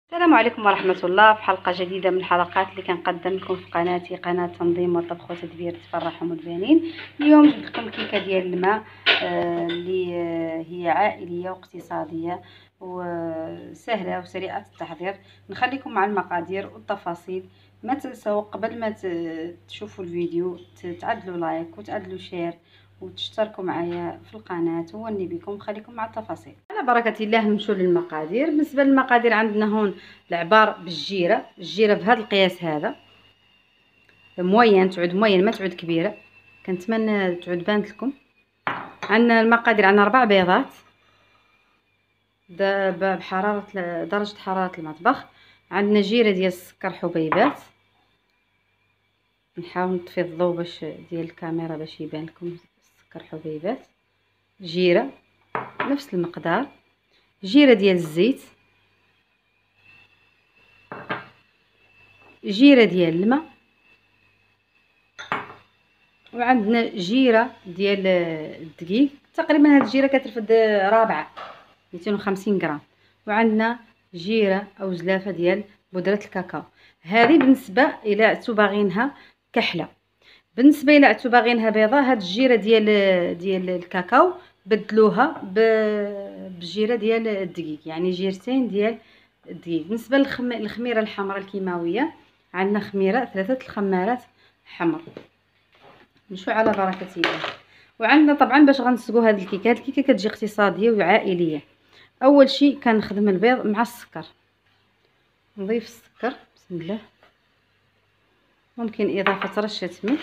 السلام عليكم ورحمة الله. في حلقة جديدة من الحلقات اللي كنقدم لكم في قناتي، قناة تنظيم وطبخ وتدبير تفرح ومتبانين. اليوم جبت لكم كيكة ديال الماء اللي هي عائلية واقتصادية وسهلة وسريعة التحضير. نخليكم مع المقادير والتفاصيل. ما تنسوا قبل ما تشوفوا الفيديو تعدلوا لايك وتعدلوا شير وتشتركوا معايا في القناة، واني بكم خليكم مع التفاصيل. على بركة الله نمشوا للمقادير. بالنسبة للمقادير عندنا هون العبار بالجيرة، الجيرة بهذا القياس هذا موين، تعود موين ما تعود كبيرة، كنتمنى تعود بانت لكم. عندنا المقادير، عندنا 4 بيضات بحرارة درجة حرارة المطبخ. عندنا جيرة ديال السكر حبيبات، نحاول نطفي الضوء باش ديال الكاميرا باش يبان لكم السكر حبيبات. جيرة نفس المقدار، جيرة ديال الزيت، جيرة ديال الماء، وعندنا جيرة ديال الدقيق. تقريبا هاد الجيرة كترفد رابعة 250 غرام. وعندنا جيرة او زلافة ديال بودرة الكاكاو. هذه بالنسبة الى عدتو باغينها كحلة. بالنسبة الى عدتو باغينها بيضة، هاد الجيرة ديال الكاكاو بدلوها بالجيرة ديال الدقيق، يعني جيرتين ديال الدقيق. بالنسبة للخميرة الحمراء الكيماوية، عندنا خميرة 3 الخمارات حمر. نمشيو على بركة الله. وعندنا طبعا باش غنسقو هاد الكيكه، كتجي اقتصاديه وعائليه. اول شيء كنخدم البيض مع السكر، نضيف السكر بسم الله، ممكن اضافه رشه ملح،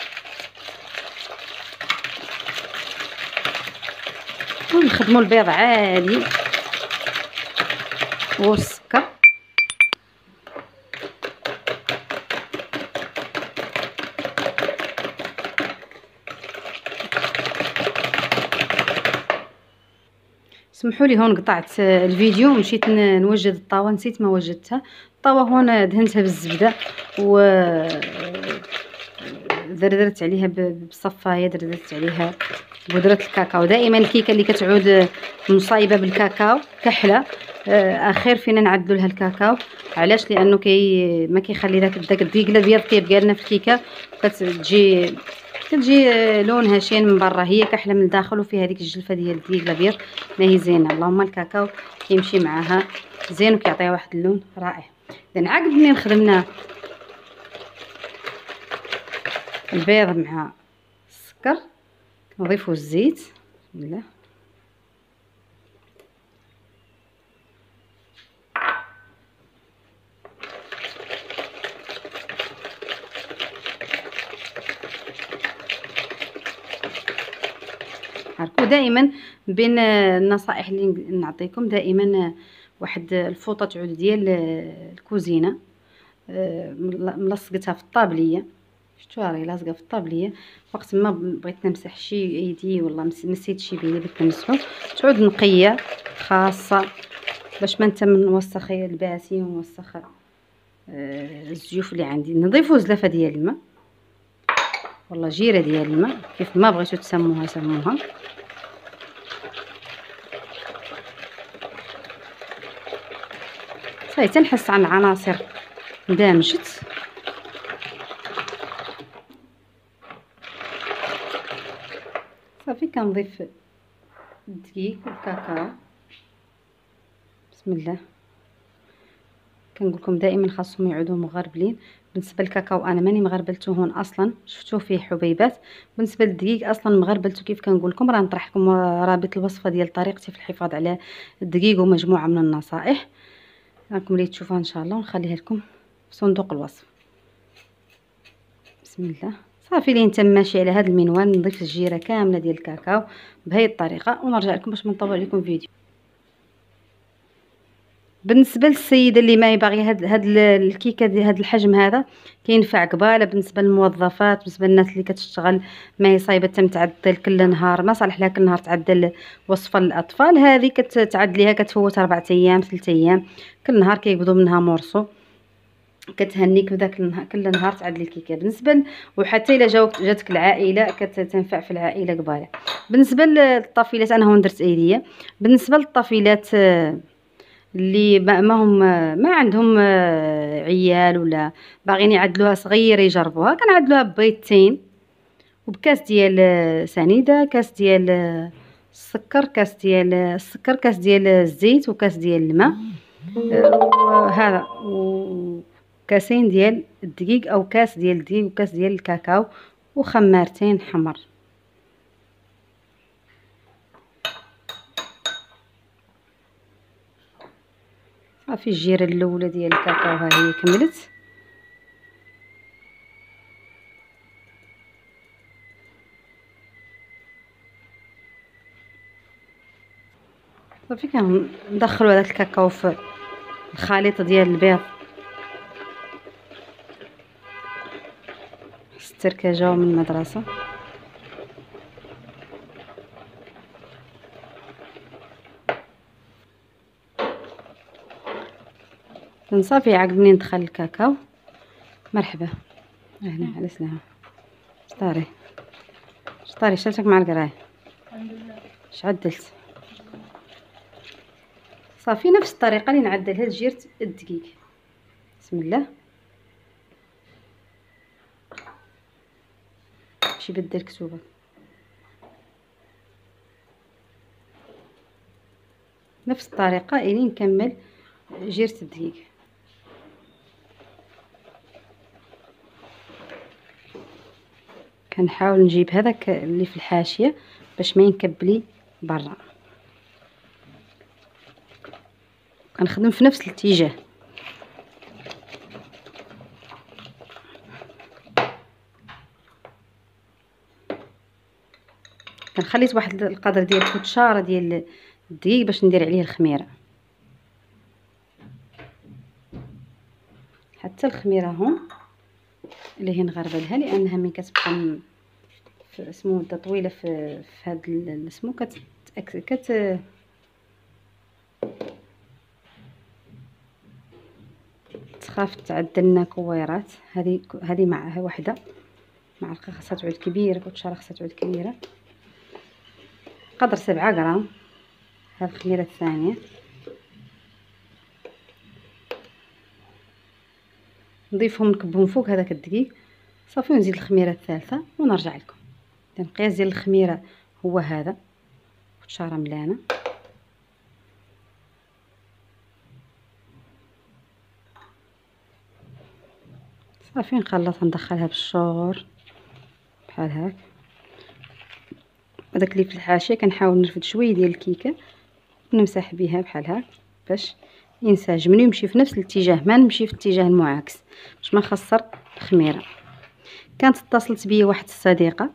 ونخدموا البيض عادي والسكر. سمحوا لي هون قطعت الفيديو ومشيت نوجد الطاوه، نسيت ما وجدتها. الطاوه هون دهنتها بالزبده و دردرت عليها بالصفايه، دردرت عليها بودره الكاكاو. دائما الكيكه اللي كتعود مصايبه بالكاكاو كحله اخير فينا نعدلوا لها الكاكاو. علاش؟ لانه ما كيخلي داك الدقيق الابيض كيبقى لنا في الكيكه، كتجي لونها شين من برا، هي كحله من الداخل وفيها هذيك الجلفه ديال الدقيق الابيض، ما هي زينه. اللهم الكاكاو كيمشي معاها زين وكيعطيها واحد اللون رائع. اذا عقب منين خدمنا البيض مع السكر، نضيفوا الزيت بسم الله، حركوا دائما. بين النصائح اللي نعطيكم دائما واحد الفوطه تعود ديال الكوزينه ملصقتها في الطابليه، شفتوها راهي لاصقه في الطابليه. وقت ما بغيت نمسح شي ايدي والله نسيت شي بيدي بغيت نمسحو، تعود نقيه خاصه باش ما نوسخ الباسي ونوسخ الزيوف اللي عندي. نضيفوا زلافه ديال الماء، والله جيره ديال الماء كيف ما بغيتو تسموها سموها. صافي تنحس عن العناصر اندمجت. صافي كنضيف الدقيق والكاكاو بسم الله. كنقول لكم دائما خاصهم يعودوا مغربلين. بالنسبه للكاكاو انا ماني مغربلته هون اصلا، شفتوه فيه حبيبات. بالنسبه للدقيق اصلا مغربلته، كيف كنقول لكم راه نطرح لكم رابط الوصفه ديال طريقتي في الحفاظ على الدقيق ومجموعه من النصائح، راكم اللي تشوفوها ان شاء الله، ونخليها لكم في صندوق الوصف بسم الله. صافي لين تم ماشي على هذا المنوال نضيف الجيره كامله ديال الكاكاو بهذه الطريقه، ونرجع لكم باش ما نطول عليكم فيديو. بالنسبه للسيده اللي ما باغيه هاد الكيكه ديال هاد الحجم هذا، كينفع قباله. بالنسبه للموظفات، بالنسبه للناس اللي كتشتغل ما هي صايبه تمتعدل كل نهار، ما صالح لها كل نهار تعدل وصفه للاطفال، هذه كتعدليها كتفوت 4 ايام 3 ايام، كل نهار كيقبضوا منها مورسو، كتهنيك بداك النهار كل نهار تعدلي الكيكه. بالنسبه وحتى الا جاتك العائله كتنفع في العائله قباله. بالنسبه للطافيلات انا هون درت ايديا. بالنسبه للطافيلات اللي ما هم ما عندهم عيال ولا باغيين يعدلوها صغيره يجربوها، كنعدلوها ببيضتين وبكاس ديال سنيده، كاس ديال السكر، كاس ديال الزيت، وكاس ديال الماء، وهذا وكاسين ديال الدقيق او كاس ديال الدقيق وكاس ديال الكاكاو وخمارتين حمر. صافي الجيره الاولى ديال الكاكاو ها هي كملت. صافي كندخلو هذاك الكاكاو في الخليط ديال البيض. الستركه جاو من المدرسه. صافي عقب منين دخل الكاكاو. مرحبا اهلا على سلامة. شطاري شالتك مع القرايه. الحمد لله. اش عدلت؟ صافي نفس الطريقه اللي نعدلها لجيره الدقيق. بسم الله. شي بدل كتوبه. نفس الطريقه الى نكمل جيره الدقيق. كنحاول نجيب هذاك اللي في الحاشيه باش ما ينكبلي برا. كنخدم في نفس الاتجاه. كنخليت واحد القدر ديال كوتشاره ديال الدقيق باش ندير عليه الخميره. حتى الخميره هون اللي هي نغربلها لانها ملي كتبقى اسمو مده طويله في هذا اسمو تخاف تعدل لنا كويرات. هذه معها وحده معلقه خاصها تعود كبيره، كوتشاره خاصها تعود كبيره، قدر 7 غرام. هذه الخميره الثانيه نضيفهم نكبهم فوق هذاك الدقيق. صافي ونزيد الخميره الثالثه ونرجع لكم. القياس ديال الخميره هو هذا، كوتشاره ملانه. صافي نخلطها ندخلها بالشور بحال هاك. هذاك اللي في الحاشيه كنحاول نرفد شويه ديال الكيكه ونمسح بها بحال هاك باش ينسجم ويمشي في نفس الاتجاه، ما نمشي في الاتجاه المعاكس باش ما نخسر الخميره. كانت اتصلت بيا واحد الصديقه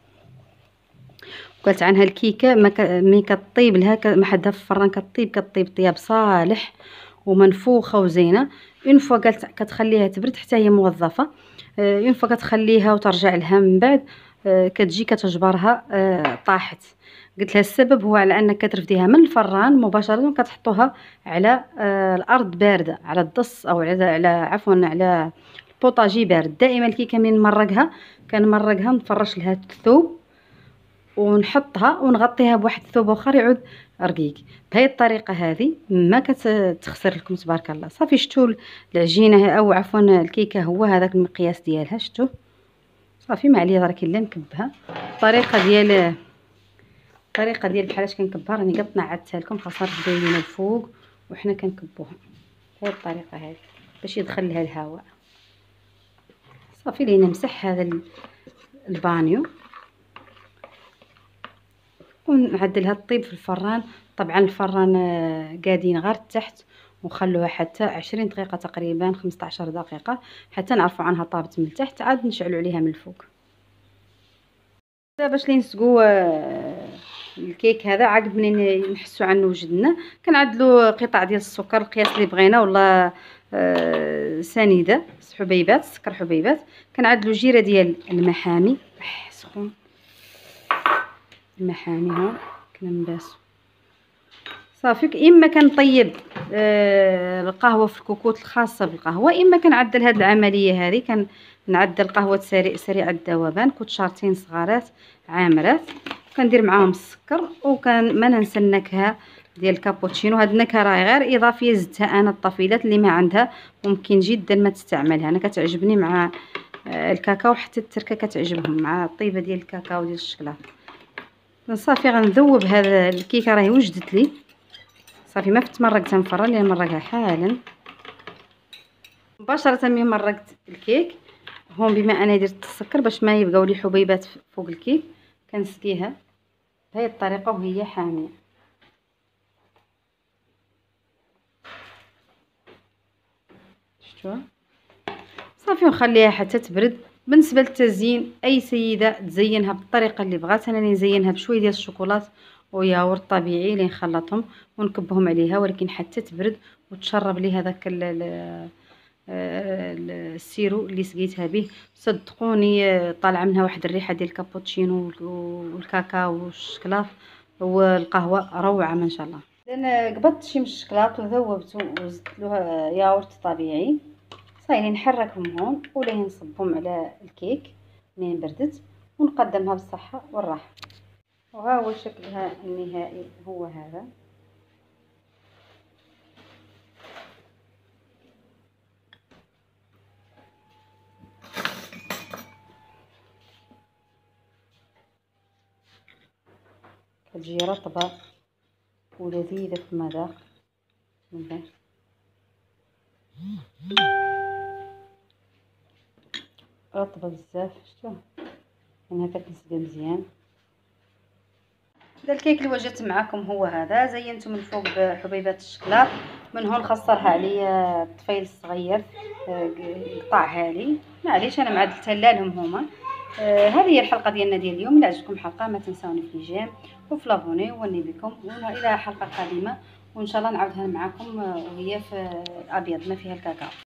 وقالت عنها الكيكه ملي كطيب لها ما حدها في الفران كطيب طياب صالح ومنفوخه وزينه. اون فوا قالت كتخليها تبرد حتى هي موظفه، اون فوا كتخليها وترجع لها من بعد كتجي كتجبرها طاحت. قلت لها السبب هو على انك كترفديها من الفران مباشره وكتحطوها على الارض بارده، على الدص او على البوطاجي بارد. دائما الكيكه من نمرقها كنمرقها نفرش لها الثوب ونحطها ونغطيها بواحد الثوب اخر يعود رقيق. بهذه الطريقه هذه ما كتخسر لكم تبارك الله. صافي شفتوا العجينه او عفوا الكيكه هو هذاك المقياس ديالها شفتوا. صافي ما عليا راك الا نكبها الطريقه ديال بحالاش كنكبها راني قد نعدتها لكم. خاصها تبدا لينا الفوق وحنا كنكبوها بهذه الطريقه هذه باش يدخل لها الهواء. صافي لينا نمسح هذا البانيو ونعدلها طيب في الفران. طبعا الفران قادين غير تحت ونخلوها حتى 20 دقيقه تقريبا 15 دقيقه حتى نعرفوا عنها طابت من تحت، عاد نشعلوا عليها من الفوق. باش نسقوا الكيك هذا عقب منين نحسوا عنه وجدنا كنعدلوا قطع ديال السكر القياس اللي بغينا ولا سنيده حبيبات سكر حبيبات. كنعدلوا جيره ديال المحامي سخون المحامي ها كنباسو. صافي اما كنطيب القهوه في الكوكوط الخاصه بالقهوه، اما كنعدل هذه العمليه هذه كنعدل قهوه سريعه الذوبان كوتشارتين صغارات عامرات كندير معاهم السكر ما ننسى النكهه ديال الكابوتشينو. هاد النكهه راهي غير اضافيه زدتها انا. الطفيلات اللي ما عندها ممكن جدا ما تستعملها، انا كتعجبني مع الكاكاو، حتى التركه كتعجبهم مع الطيبه ديال الكاكاو ديال الشكلاط. صافي غنذوب هذا الكيكه راهي وجدت لي صافي، ما فت مرقتها مفرة لان مرقها حالا. مباشره من مرقت الكيك هون، بما انا درت السكر باش ما يبقاو لي حبيبات فوق الكيك، كنسقيها بهذه الطريقه وهي حاميه. شفتوها صافي ونخليها حتى تبرد. بالنسبه للتزيين اي سيده تزينها بالطريقه اللي بغات، انا نزينها بشويه ديال الشوكولات وياغورت طبيعي اللي نخلطهم ونكبهم عليها، ولكن حتى تبرد وتشرب لي هذاك السيرو اللي سقيتها به. صدقوني طالعه منها واحد الريحه ديال الكابوتشينو والكاكاو والشكلاط والقهوه روعه ما شاء الله. انا قبضت شي من الشكلاط وذوبته وزدت له ياغورت طبيعي. صايرين نحركهم هون ولا نصبهم على الكيك منين بردت ونقدمها بالصحه والراحه. وها هو شكلها النهائي هو هذا. كتجي رطبه ولذيذه في المذاق من بعد. رطبه بزاف شفتوها يعني هكا كنسقى مزيان. هذا الكيك اللي وجدت معكم هو هذا، زينته من فوق بحبيبات الشكلاط، من هون خسرها عليا الطفيل الصغير قطعها لي معليش انا معدلتها لهم هما. هذه هي الحلقه ديالنا ديال اليوم. الا عجبكم الحلقه ما تنساوني في الجيم وفي لابوني وني بكم، والى حلقه قادمه وان شاء الله نعاودها معكم وهي في الابيض ما فيها الكاكاو.